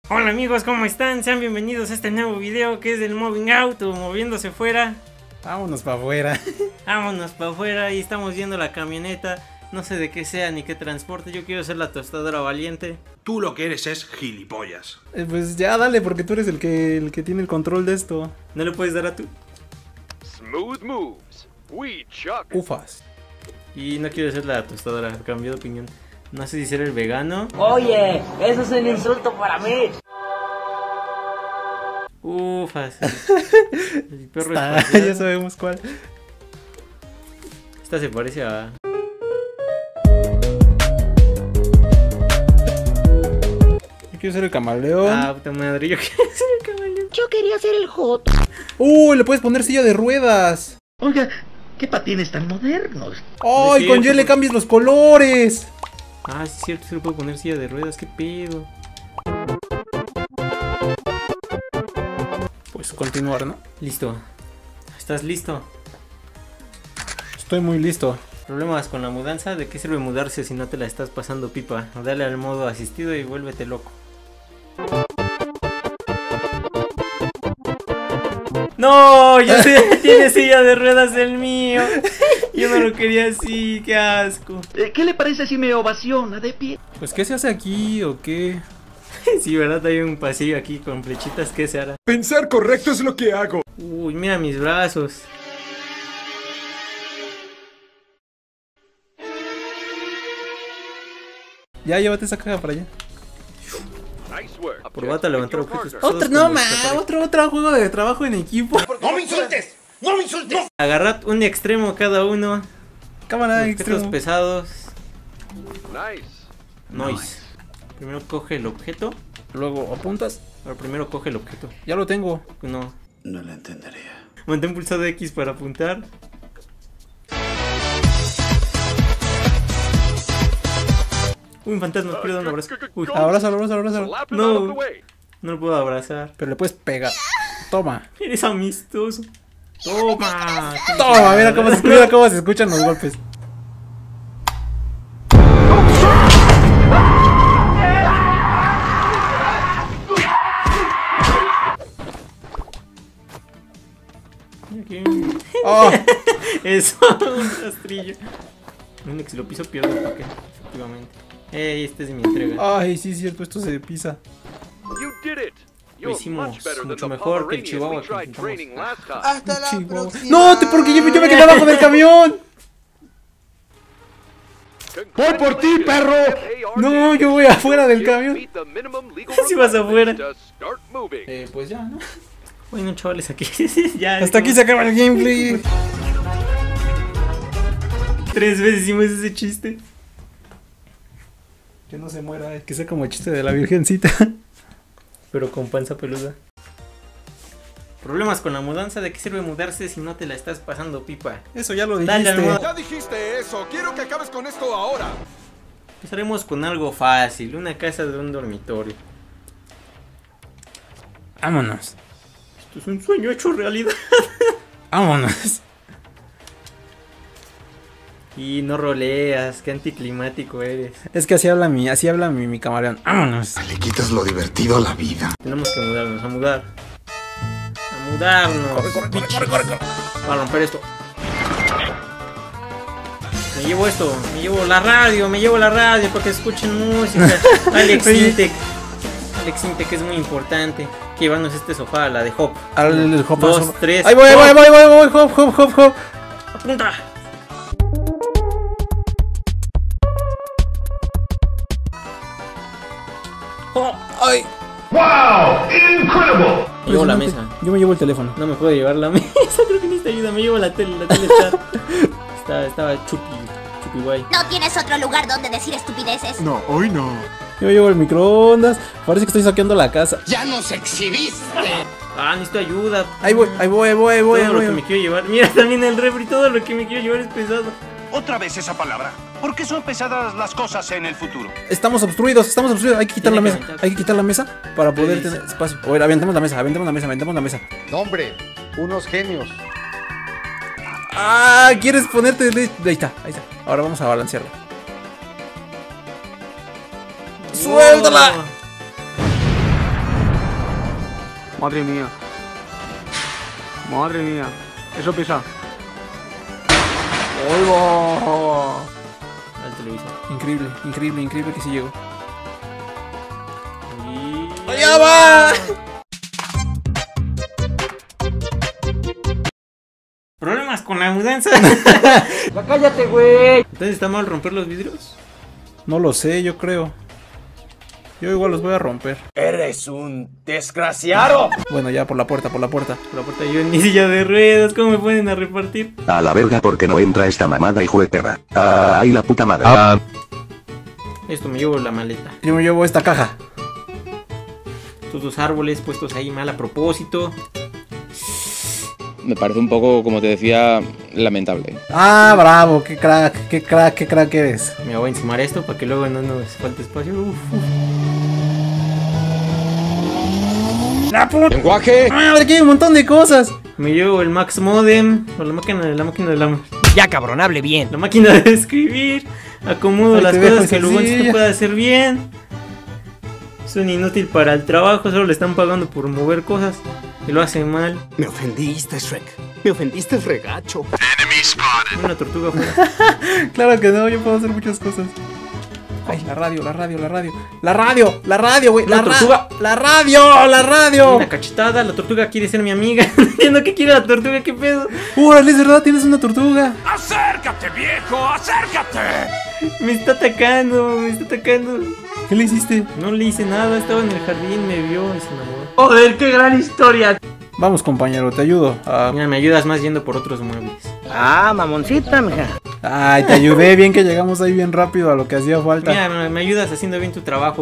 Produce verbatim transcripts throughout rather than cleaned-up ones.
Hola amigos, ¿cómo están? Sean bienvenidos a este nuevo video que es del Moving Out o moviéndose fuera. Vámonos para afuera. Vámonos para afuera y estamos viendo la camioneta. No sé de qué sea ni qué transporte. Yo quiero ser la tostadora valiente. Tú lo que eres es gilipollas. Eh, pues ya dale, porque tú eres el que, el que tiene el control de esto. ¿No le puedes dar a tú? Smooth moves. We chuck. Ufas. Y no quiero ser la tostadora, cambié de opinión. No sé si ser el vegano. Oye, eso es un insulto para mí. Ufas. El perro Está, espacial. ya sabemos cuál. Esta se parece a... Yo quiero ser el camaleón. Ah, puta madre, yo quiero ser el camaleón. Yo quería ser el hot. ¡Uh! Le puedes poner silla de ruedas. Oiga, ¿qué patines tan modernos? ¡Ay! Sí, Con sí, Y le sí. cambias los colores. Ah, sí es cierto, se le puede poner silla de ruedas, qué pedo. Pues continuar, ¿no? Listo. ¿Estás listo? Estoy muy listo. ¿Problemas con la mudanza? ¿De qué sirve mudarse si no te la estás pasando pipa? Dale al modo asistido y vuélvete loco. ¡No! Ya sé, tiene silla de ruedas el mío. Yo no lo quería así, qué asco. Eh, ¿Qué le parece si me ovaciona de pie? Pues ¿qué se hace aquí o qué? Sí, ¿verdad? Hay un pasillo aquí con flechitas, ¿qué se hará? Pensar correcto es lo que hago. Uy, mira mis brazos. Ya, llévate esa caja para allá. Nice work. Probate a levantar objetos. Otro, no, ma, otro, otro juego de trabajo en equipo. ¡No me insultes! ¡No me insultes! Agarrad un extremo cada uno. Cámara Objetos extremo. pesados. Nice. Noise. Primero coge el objeto. Luego apuntas. Pero primero coge el objeto. Ya lo tengo. No. No lo entendería. Mantén pulsado X para apuntar. Uy, un fantasma, quiero dar un abrazo. Uy, Abrázalo, abrázalo, abrázalo. Slap him No. out of the way. no lo puedo abrazar. Pero le puedes pegar. Toma. Eres amistoso. Toma. Toma, mira cómo se escucha, mira cómo se escuchan los golpes. Aquí. Oh, Eso, un rastrillo. Bueno, que si lo piso pierdo el paquete, efectivamente. Ey, este es mi entrega. ay, sí es cierto, esto se pisa. You did it. Lo You're hicimos much better than mucho the mejor que el Pomeranians Chihuahua we que tried intentamos. training last time. Hasta la Chihuahua. próxima. No, te, porque yo, yo me quedé abajo del camión. ¡Voy por ti, perro! No, yo voy afuera del camión. Si vas afuera. Eh, pues ya, ¿no? Bueno, chavales, aquí ya. Hasta aquí se acaba el gameplay. Tres veces hicimos ese chiste. Que no se muera, que sea como el chiste de la virgencita. Pero con panza peluda. Problemas con la mudanza. ¿De qué sirve mudarse si no te la estás pasando pipa? Eso ya lo Dale al dijiste. modo. Ya dijiste eso. Quiero que acabes con esto ahora. Empezaremos con algo fácil. Una casa de un dormitorio. Vámonos. Esto es un sueño hecho realidad. Vámonos. Y no roleas. Qué anticlimático eres. Es que así habla mi, así habla mi, mi camaleón. Vámonos. Le quitas lo divertido a la vida. Tenemos que mudarnos. A mudar. A mudarnos. Corre, corre, corre, corre, corre, corre. Para romper esto. Me llevo esto, me llevo la radio, me llevo la radio para que escuchen música. Alex Oye. Intec. Alex Intec es muy importante. Que llevarnos este sofá, la de Hop. Al el hop, Dos, hop. tres. Ahí voy, ahí voy, ahí hop. voy, ahí voy, ahí voy, hop, hop, hop, hop. Apunta. Hop. Ay. Me llevo la mesa. Yo me llevo el teléfono. No me puedo llevar la mesa, creo que necesita ayuda. Me llevo la tele, la tele está. está estaba chupi, chupi guay. ¿No tienes otro lugar donde decir estupideces? No, hoy no. Yo me llevo el microondas. Parece que estoy saqueando la casa. Ya nos exhibiste. Ah, necesito ayuda. Ahí voy, ahí voy, ahí voy, ahí voy, Todo ahí lo que voy. me quiero llevar. Mira también el refri, todo lo que me quiero llevar es pesado. Otra vez esa palabra. ¿Por qué son pesadas las cosas en el futuro? Estamos obstruidos, estamos obstruidos. Hay que quitar Tiene la que mesa. aventarse. Hay que quitar la mesa para poder dice? tener espacio. A ver, aventemos la mesa, aventemos la mesa, aventemos la mesa. No, hombre, unos genios. Ah, ¿quieres ponerte de... Ahí está, ahí está. Ahora vamos a balancearla. ¡Suéltala! Madre mía. Madre mía. Eso pesa. ¡Oigo! Al televisor. Increíble, increíble, increíble que sí llegó. Y... ¡Allá va! Problemas con la mudanza. ¡Cállate, güey! Entonces, ¿está mal romper los vidrios? No lo sé, yo creo. Yo igual los voy a romper. Eres un desgraciado. Bueno, ya por la puerta, por la puerta. Por la puerta yo en mi silla de ruedas. ¿Cómo me pueden a repartir? A la verga porque no entra esta mamada hijo de perra. Ay la puta madre. Esto me llevo la maleta. Yo me llevo esta caja. Estos dos árboles puestos ahí mal a propósito. Me parece un poco, como te decía, lamentable. Ah, bravo, qué crack, qué crack, qué crack eres. Me voy a encimar esto para que luego no nos falte espacio. Uf, uf. ¡La puta! ¡Lenguaje! ¡Ah, aquí hay un montón de cosas! Me llevo el Max Modem. O la máquina de la máquina de la. Ya, cabrón, hable bien. La máquina de escribir. Acomodo Ahí las te dejo cosas que el Ubuntu sencilla. no puede hacer bien. Es un inútil para el trabajo. Solo le están pagando por mover cosas. Y lo hace mal. Me ofendiste, Shrek. Me ofendiste, regacho. Una tortuga afuera. Claro que no, yo puedo hacer muchas cosas. Ay, la radio, la radio, la radio. ¡La radio! ¡La radio, güey! ¡La Una tortuga. ra- ¡La radio! ¡La radio! Una cachetada. La tortuga quiere ser mi amiga. No entiendo qué quiere la tortuga. ¿Qué pedo? ¡Órale, es verdad! Tienes una tortuga. ¡Acércate, viejo! ¡Acércate! Me está atacando. Me está atacando. ¿Qué le hiciste? No le hice nada. Estaba en el jardín. Me vio y se enamoró. Joder, qué gran historia. Vamos, compañero, te ayudo. Ah, Mira, me ayudas más yendo por otros muebles. Ah, mamoncita, mija. Ay, te ayudé bien que llegamos ahí bien rápido a lo que hacía falta. Mira, me- me ayudas haciendo bien tu trabajo.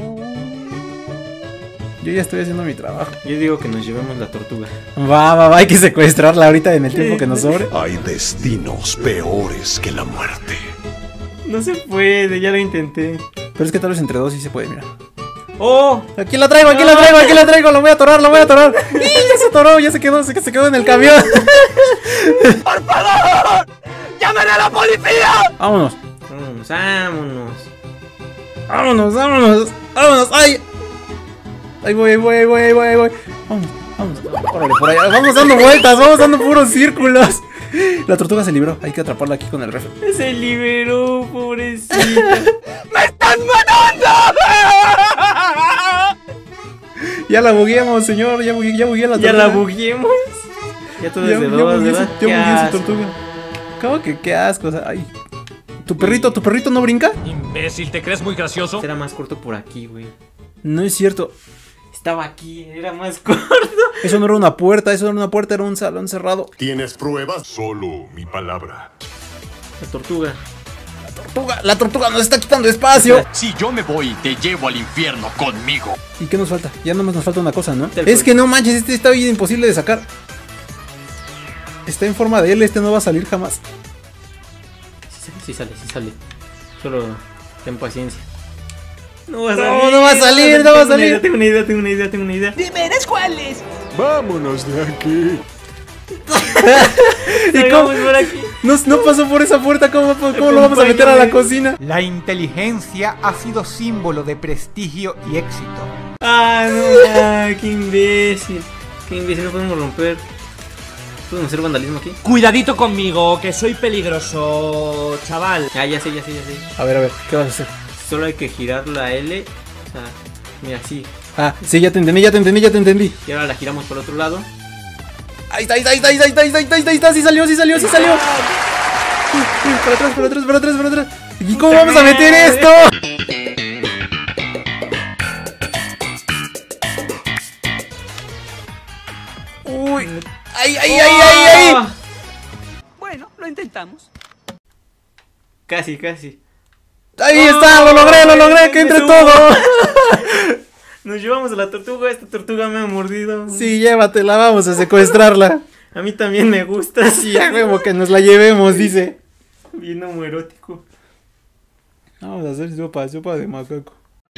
Yo ya estoy haciendo mi trabajo. Yo digo que nos llevemos la tortuga. Va, va, va, hay que secuestrarla ahorita en el tiempo que nos sobre. Hay destinos peores que la muerte. No se puede, ya lo intenté. Pero es que tal vez entre dos sí se puede, mira. ¡Oh! Aquí la traigo, aquí la traigo, aquí la traigo, lo voy a atorar, lo voy a atorar. ¡Y ya se atoró, ya se quedó, se, se quedó en el camión! ¡Por favor! ¡Llamen a la policía! Vámonos, Vámonos, vámonos. vámonos, vámonos, vámonos, ay. Ahí voy, ahí voy, ahí voy, ahí voy, ahí voy. Vámonos, vámonos. Órale, por allá. Vamos dando vueltas, vamos dando puros círculos. La tortuga se libró, hay que atraparla aquí con el refri. Se liberó, pobrecita. ¡Me están matando! Ya la bugueamos, señor, ya bugué, ya bugué a la Ya tortuga. la bugueemos. Ya todo Ya, es de ya dos, bugué ¿verdad? su- ya Qué bugué su asco. tortuga. ¿Cómo que qué asco? O sea, ay. ¿Tu perrito, tu perrito no brinca? Imbécil, ¿te crees muy gracioso? Era más corto por aquí, güey. No es cierto. Estaba aquí, era más corto. Eso no era una puerta, eso no era una puerta, era un salón cerrado. ¿Tienes pruebas? Solo mi palabra. La tortuga. Tortuga, la tortuga nos está quitando espacio. Si yo me voy, te llevo al infierno conmigo. ¿Y qué nos falta? Ya nomás nos falta una cosa, ¿no? Tal Es cual. que no manches, este está bien imposible de sacar. Está en forma de L, este no va a salir jamás. Sí sale, sí sale. Solo ten paciencia. No va a No, salir. no va a salir, no va a Tengo una salir. idea, Tengo una idea, tengo una idea, tengo una idea. Dime, ¿eres cuáles? Vámonos de aquí. ¿Y Salgamos cómo? por aquí. No, no pasó por esa puerta, ¿cómo, cómo lo vamos a meter a la cocina? La inteligencia ha sido símbolo de prestigio y éxito. Ah, no, ah, qué imbécil. Qué imbécil, no podemos romper. ¿Podemos hacer vandalismo aquí? Cuidadito conmigo, que soy peligroso, chaval. Ah, ya sé, ya sé, ya sé. A ver, a ver, ¿qué vas a hacer? Solo hay que girar la L. O sea, mira, así. Ah, sí, ya te entendí, ya te entendí, ya te entendí. Y ahora la giramos por otro lado. Ahí está, ahí está, ahí está, ahí está, ahí está, ahí está, ahí está, ahí está, sí salió, sí salió, sí salió. Uy, uy, para atrás, para atrás, para atrás, para atrás. ¿Y cómo vamos a meter esto? Uy, ay, ay, ay, ay, ay. Bueno, lo intentamos. Casi, casi. Ahí está, lo logré, lo logré, que entre todo. Nos llevamos a la tortuga. Esta tortuga me ha mordido. Sí, llévatela, vamos a secuestrarla. A mí también me gusta. Sí, a huevo que nos la llevemos, dice. Bien homoerótico. Vamos a hacer sopa, sopa de macaco.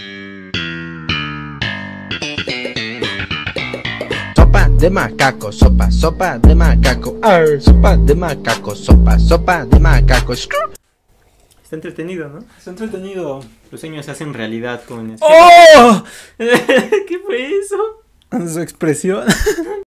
Sopa de macaco, sopa, sopa de macaco. Arr, sopa de macaco, sopa, sopa de macaco. Screw. Está entretenido, ¿no? Está entretenido. Los sueños se hacen realidad, jóvenes. ¡Oh! ¿Qué fue eso? Su expresión.